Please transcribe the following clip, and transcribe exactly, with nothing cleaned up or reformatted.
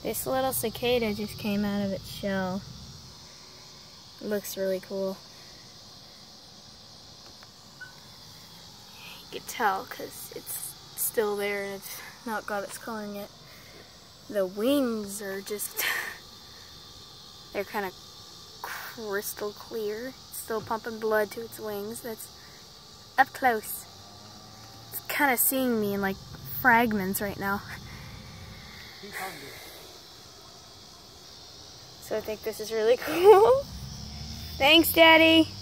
This little cicada just came out of its shell. It looks really cool. You can tell because it's still there and it's not got its coloring yet. The wings are just, they're kind of crystal clear. It's still pumping blood to its wings. That's up close. It's kind of seeing me in like fragments right now. So I think this is really cool. Thanks, Daddy.